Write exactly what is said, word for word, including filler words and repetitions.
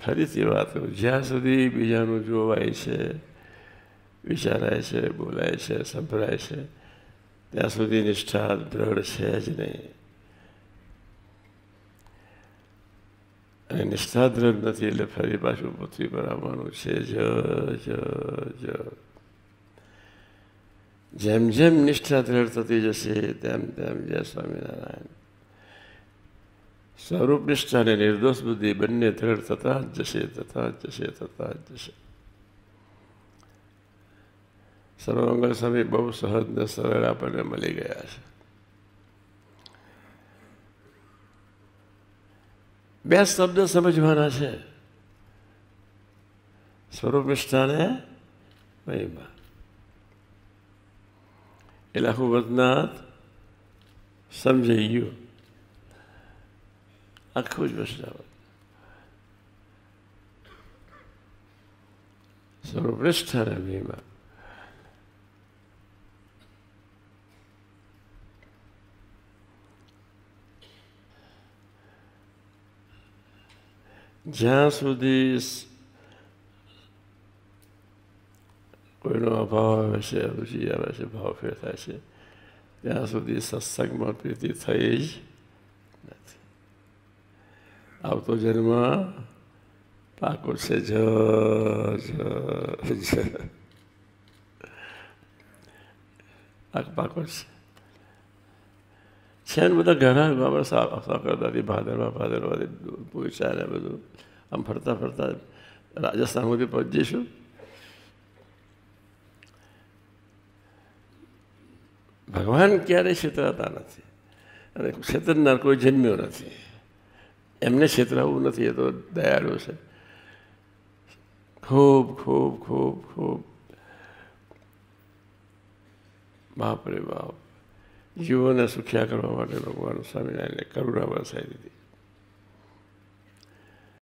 ફરીથી વાત કરું, જ્યાં સુધી બીજાનું જોવાય છે, વિચારાય છે, બોલાય છે, સંભળાય છે, ત્યાં સુધી નિષ્ઠા દ્રઢ છે જ નહીં. અને નિષ્ઠા દ્રઢ નથી એટલે ફરી પાછું પૃથ્વી પર આવવાનું છે. જ જ જ જેમ જેમ નિષ્ઠા દ્રઢ થતી જશે તેમ તેમ જય સ્વામિનારાયણ સ્વરૂપ નિષ્ઠા અને નિર્દોષ બુદ્ધિ બંને દ્રઢ થતા જ જશે, થતા જ જશે, થતા જ જશે. સર્વમંગલ સ્વામી બહુ સહજ ને સરળ આપણને મળી ગયા છે. બે શબ્દ સમજવાના છે, સ્વરૂપ નિષ્ઠા ને મહિમા. એટલે આખું વદનાથ સમજાઈ ગયું, આખું જ વચનાવત. સ્વરૂપ નિષ્ઠા ને મહિમા. જ્યાં સુધી કોઈનો અભાવ આવે છે, રુચિ આવે છે, ભાવ ફેર થાય છે, ત્યાં સુધી સત્સંગમાં પ્રીતિ થઈ જ નથી. આવતો જન્મ પાકો છે. જ જ પાકો છે છે ને બધા ઘણા આપણે સાફ કરતા હતી. ભાદરવા ભાદરવાથી પૂછા ને બધું આમ ફરતા ફરતા રાજસ્થાન સુધી પહોંચી જઈશું. ભગવાન ક્યારેય છેતરાતા નથી અને છેતરનાર કોઈ જન્મ્યો નથી. એમને છેતરાવું નથી, એ તો દયાળુ છે. ખૂબ ખૂબ ખૂબ ખૂબ બાપ રે બાપ જીવોને સુખ્યા કરવા માટે ભગવાન સ્વામિનારાયણને કરુણા વરસાવી દીધી.